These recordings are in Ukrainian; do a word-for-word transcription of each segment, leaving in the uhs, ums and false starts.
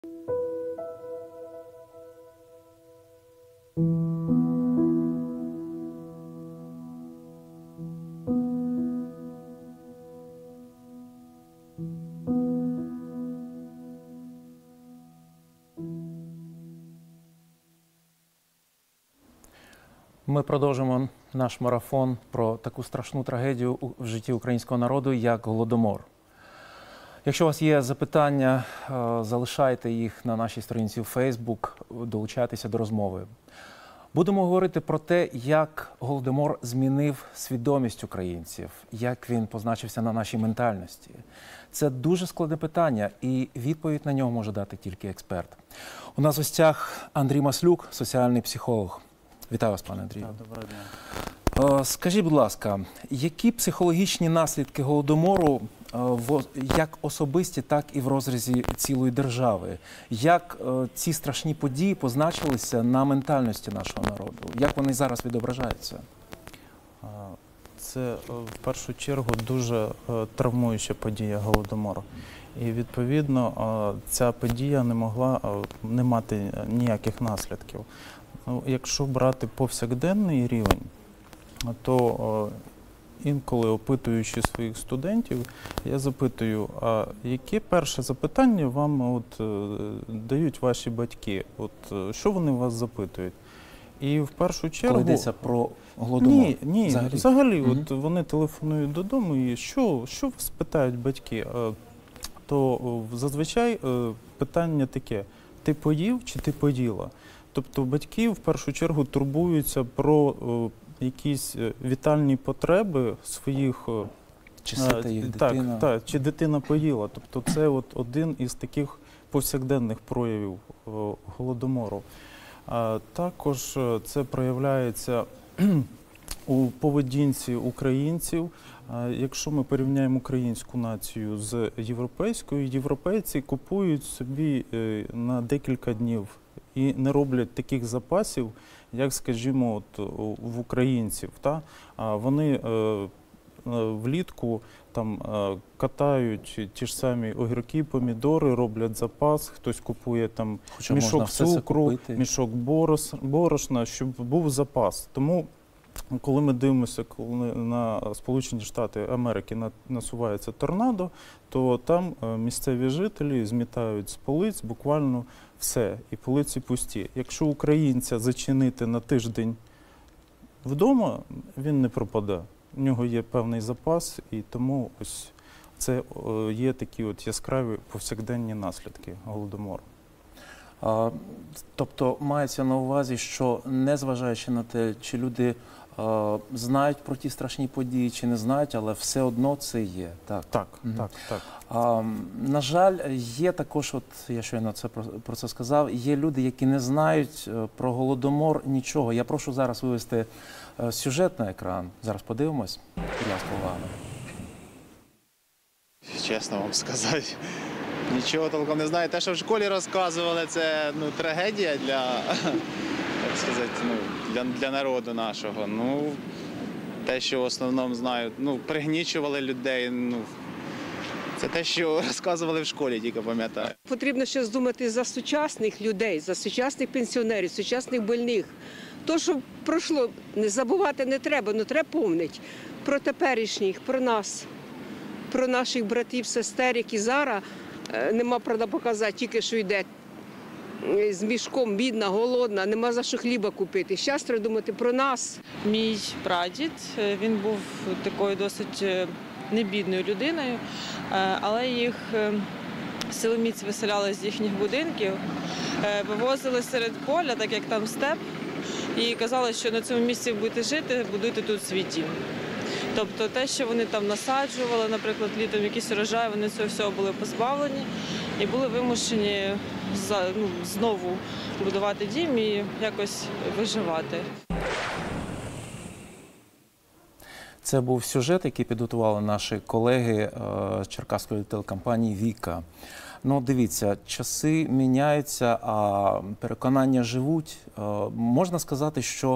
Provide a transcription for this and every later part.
Ми продовжимо наш марафон про таку страшну трагедію в житті українського народу, як Голодомор. Якщо у вас є запитання, залишайте їх на нашій сторінці в Facebook, долучайтеся до розмови. Будемо говорити про те, як Голодомор змінив свідомість українців, як він позначився на нашій ментальності. Це дуже складне питання, і відповідь на нього може дати тільки експерт. У нас в гостях Андрій Маслюк, соціальний психолог. Вітаю вас, пане Андрію. Доброго дня. Скажіть, будь ласка, які психологічні наслідки Голодомору як особисті, так і в розрізі цілої держави? Як ці страшні події позначилися на ментальності нашого народу? Як вони зараз відображаються? Це, в першу чергу, дуже травмуюча подія Голодомору. І, відповідно, ця подія не могла не мати ніяких наслідків. Ну, якщо брати повсякденний рівень, то інколи, опитуючи своїх студентів, я запитую, а яке перше запитання вам от, дають ваші батьки? От, що вони вас запитують? І в першу чергу... Коли йдеться про Голодомор? Ні, ні, взагалі, взагалі угу. от, вони телефонують додому і що, що вас питають батьки? То зазвичай питання таке, ти поїв чи ти поїла? Тобто батьки в першу чергу турбуються про о, якісь вітальні потреби своїх, чи сита їх так, дитина. Так, чи дитина поїла. Тобто це от один із таких повсякденних проявів о, Голодомору. А також це проявляється у поведінці українців. А якщо ми порівняємо українську націю з європейською, європейці купують собі на декілька днів і не роблять таких запасів, як, скажімо, от, в українців. Та? А вони е, влітку там, е, катають ті ж самі огірки, помідори, роблять запас, хтось купує там Хоча мішок цукру, мішок борос, борошна, щоб був запас. Тому, коли ми дивимося, коли на Сполучені Штати Америки насувається торнадо, то там місцеві жителі змітають з полиць буквально все, і полиці пусті. Якщо українця зачинити на тиждень вдома, він не пропаде. У нього є певний запас, і тому ось це є такі от яскраві повсякденні наслідки Голодомору. А, тобто мається на увазі, що незважаючи на те, чи люди а, знають про ті страшні події, чи не знають, але все одно це є. Так, так, угу. так. так. А, на жаль, є також, от я щойно це про, про це сказав, є люди, які не знають про Голодомор нічого. Я прошу зараз вивести сюжет на екран. Зараз подивимось. Будь ласка, увага. Чесно вам сказати, нічого толком не знаю. Те, що в школі розказували, це ну, трагедія для, як сказати, ну, для, для народу нашого. Ну, те, що в основному знаю, ну, пригнічували людей, ну, це те, що розказували в школі, тільки пам'ятаю. Потрібно ще думати за сучасних людей, за сучасних пенсіонерів, сучасних больних. То, що пройшло, не забувати не треба, але треба пам'ятати про теперішніх, про нас, про наших братів, сестер, які зараз нема правда показати, тільки що йде з мішком, бідна, голодна, нема за що хліба купити. Зараз треба думати про нас. Мій прадід, він був такою досить небідною людиною, але їх силоміць виселяли з їхніх будинків, вивозили серед поля, так як там степ, і казали, що на цьому місці будете жити, будуйте тут свій дім. Тобто те, що вони там насаджували, наприклад, літом якісь урожаї, вони цього всього були позбавлені і були вимушені ну, знову будувати дім і якось виживати. Це був сюжет, який підготували наші колеги з черкаської телекомпанії «Віка». Ну, дивіться, часи міняються, а переконання живуть. Можна сказати, що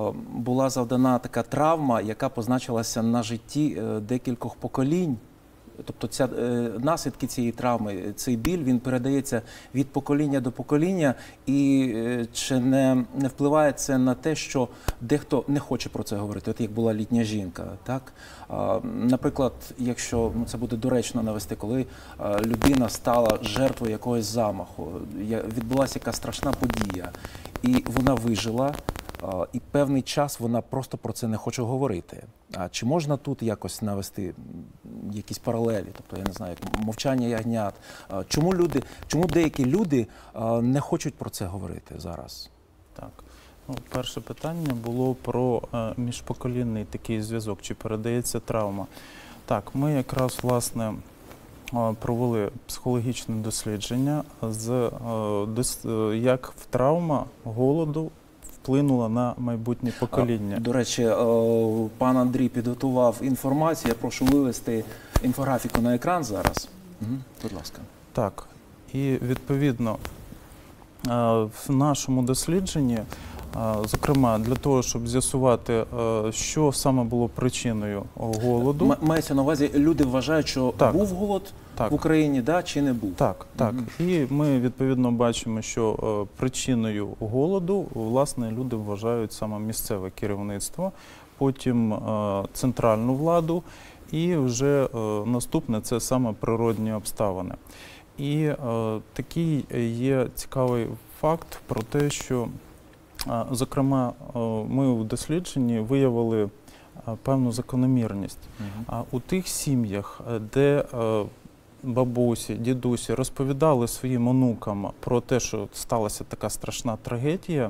була завдана така травма, яка позначилася на житті декількох поколінь тобто ця, е, наслідки цієї травми, цей біль, він передається від покоління до покоління, і е, чи не, не впливає це на те, що дехто не хоче про це говорити, от як була літня жінка, так? А, наприклад, якщо ну, це буде доречно навести, коли а, людина стала жертвою якогось замаху, я, відбулася якась страшна подія, і вона вижила, а, і певний час вона просто про це не хоче говорити. А чи можна тут якось навести якісь паралелі? Тобто, я не знаю, як мовчання ягнят. А, чому люди, чому деякі люди а, не хочуть про це говорити зараз? Так. Ну, перше питання було про е, міжпоколінний такий зв'язок, чи передається травма. Так, ми якраз, власне, е, провели психологічне дослідження, з, е, дос, е, як травма голоду вплинула на майбутнє покоління. А, до речі, е, пан Андрій підготував інформацію, я прошу вивести інфографіку на екран зараз. Угу. Будь ласка. Так, і відповідно е, в нашому дослідженні, зокрема, для того, щоб з'ясувати, що саме було причиною голоду. М- мається на увазі, люди вважають, що так, був голод так. в Україні, да, чи не був? Так, так. Mm-hmm. І ми, відповідно, бачимо, що причиною голоду, власне, люди вважають саме місцеве керівництво, потім центральну владу, і вже наступне – це саме природні обставини. І такий є цікавий факт про те, що зокрема, ми в дослідженні виявили певну закономірність. Uh-huh. У тих сім'ях, де бабусі, дідусі розповідали своїм онукам про те, що сталася така страшна трагедія,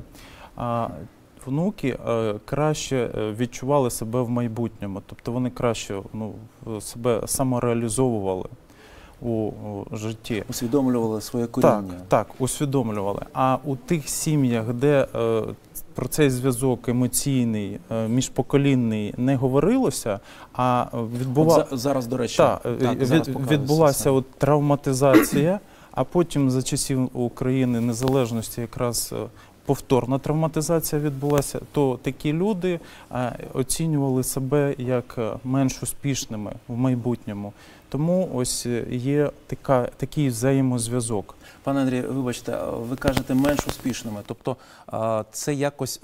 внуки краще відчували себе в майбутньому, тобто вони краще ну, себе самореалізовували у, у житті. Усвідомлювали своє коріння. Так, так, усвідомлювали. А у тих сім'ях, де е, про цей зв'язок емоційний, е, міжпоколінний не говорилося, а відбува... за, зараз, до речі, та, так, від, зараз відбулася от травматизація, а потім за часів України незалежності якраз повторна травматизація відбулася, то такі люди а, оцінювали себе як менш успішними в майбутньому. Тому ось є така, такий взаємозв'язок. Пане Андрій, вибачте, ви кажете менш успішними, тобто це якось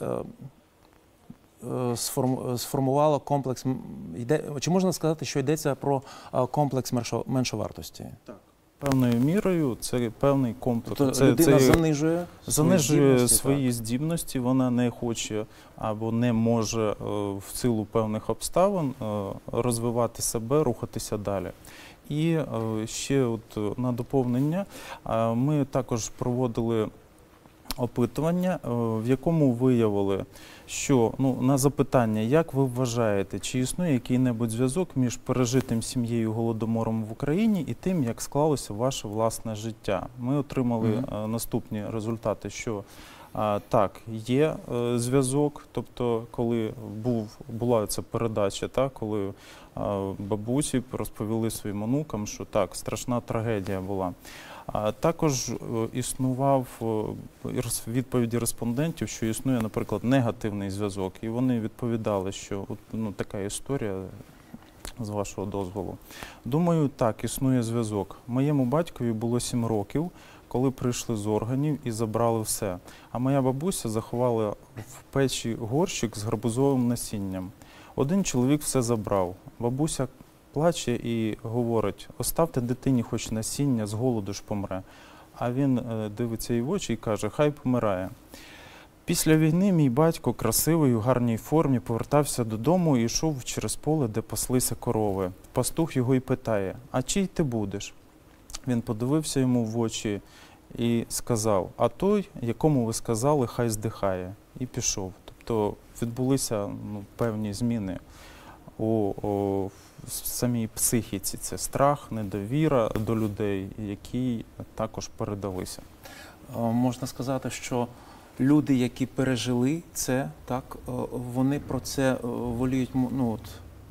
сформувало комплекс, йде, чи можна сказати, що йдеться про комплекс меншовартості? Так. Певною мірою це певний комплекс. Тобто це, людина це занижує, занижує свої здібності, свої здібності, вона не хоче або не може в силу певних обставин розвивати себе, рухатися далі. І ще от на доповнення ми також проводили опитування, в якому виявили, що ну, на запитання, як ви вважаєте, чи існує який-небудь зв'язок між пережитим сім'єю голодомором в Україні і тим, як склалося ваше власне життя. Ми отримали mm-hmm. наступні результати, що а, так, є е, зв'язок, тобто коли був, була ця передача, так, коли а, бабусі розповіли своїм онукам, що так, страшна трагедія була. А також існував відповіді респондентів, що існує, наприклад, негативний зв'язок. І вони відповідали, що ну, така історія, з вашого дозволу. Думаю, так, існує зв'язок. Моєму батькові було сім років, коли прийшли з органів і забрали все. А моя бабуся заховала в печі горщик з гарбузовим насінням. Один чоловік все забрав. Бабуся плаче і говорить, оставте дитині хоч насіння, з голоду ж помре. А він е, дивиться їй в очі і каже, хай помирає. Після війни мій батько, красивий, у гарній формі, повертався додому і йшов через поле, де паслися корови. Пастух його й питає, а чий ти будеш? Він подивився йому в очі і сказав, а той, якому ви сказали, хай здихає. І пішов. Тобто відбулися ну, певні зміни у, у самій психіці. Це страх, недовіра до людей, які також передалися. Можна сказати, що люди, які пережили це, так, вони про це воліють, ну, от,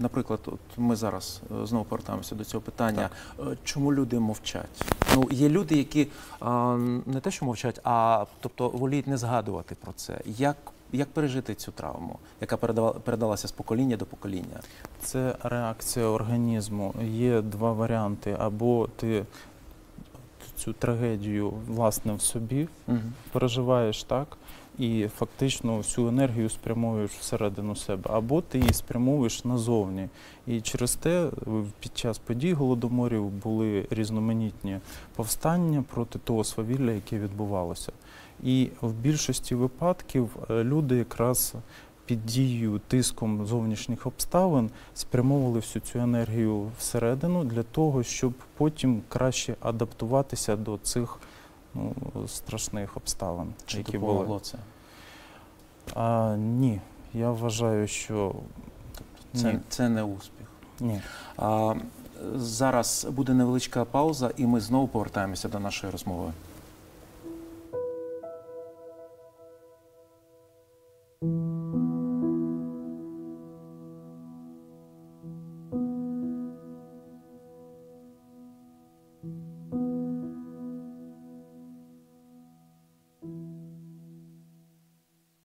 наприклад, от ми зараз е, знову повертаємося до цього питання. Е, Чому люди мовчать? Ну, є люди, які е, не те, що мовчать, а тобто воліють не згадувати про це. Як, як пережити цю травму, яка передава- передалася з покоління до покоління? Це реакція організму. Є два варіанти. Або ти цю трагедію, власне, в собі Угу. переживаєш так, і фактично всю енергію спрямовуєш всередину себе, або ти її спрямовуєш назовні. І через те під час подій голодоморів були різноманітні повстання проти того свавілля, яке відбувалося. І в більшості випадків е, люди якраз під дією, тиском зовнішніх обставин спрямовували всю цю енергію всередину для того, щоб потім краще адаптуватися до цих ну, страшних обставин, Чи які допомогло були. це? А, ні, я вважаю, що Це, ні. це не успіх. ні. А, зараз буде невеличка пауза, і ми знову повертаємося до нашої розмови.